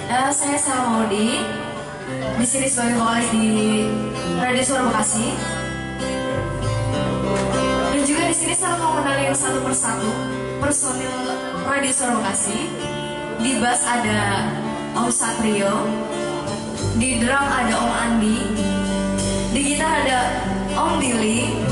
Saya Sarah Maudi, di sini sebagai vokalis di Radio Suara Bekasi. Dan juga di sini saya mau kenalin satu persatu personil Radio Suara Bekasi. Di bass ada Om Satrio, di drum ada Om Andi, di gitar ada Om Billy,